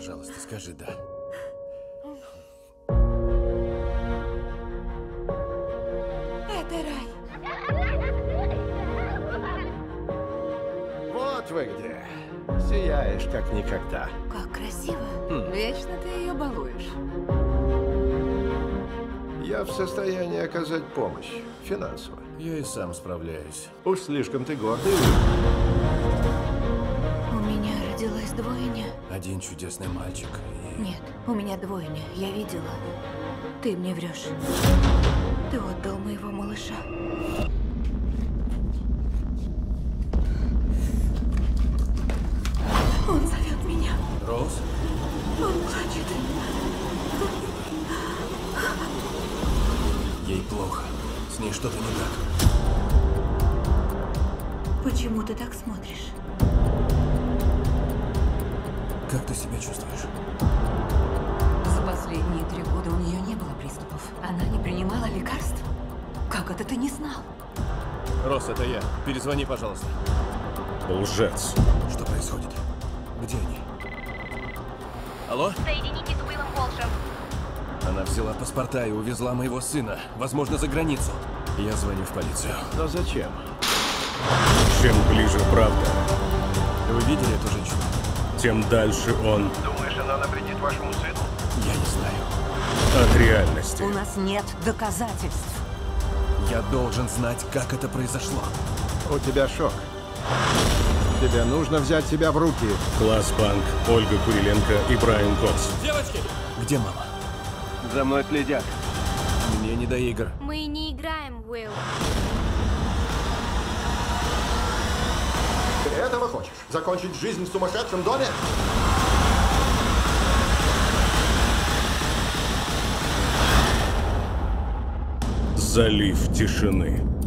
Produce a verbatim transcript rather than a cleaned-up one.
Пожалуйста, скажи «да». Это рай. Вот вы где. Сияешь, как никогда. Как красиво. Хм. Вечно ты ее балуешь. Я в состоянии оказать помощь. Финансово. Я и сам справляюсь. Уж слишком ты гордый. У меня родилась двойня. Один чудесный мальчик и... Нет, у меня двойня. Я видела. Ты мне врешь. Ты отдал моего малыша. Он зовет меня. Роуз? Он плачет. Ей плохо. С ней что-то не так. Почему ты так смотришь? Как ты себя чувствуешь? За последние три года у нее не было приступов. Она не принимала лекарств. Как это ты не знал? Росс, это я. Перезвони, пожалуйста. Лжец. Что происходит? Где они? Алло? Соедините с Уиллом Волшем. Она взяла паспорта и увезла моего сына. Возможно, за границу. Я звоню в полицию. Но зачем? Чем ближе правда, Вы видели эту женщину? тем дальше он Думаешь, она навредит вашему сыну? Я не знаю. от реальности. У нас нет доказательств. Я должен знать, как это произошло. У тебя шок. Тебе нужно взять себя в руки. Класс Банк, Ольга Куриленко и Брайан Кокс. Девочки! Где мама? За мной следят. Мне не до игр. Мы не играем, Уилл. Ты этого хочешь? Закончить жизнь в сумасшедшем доме? Залив тишины.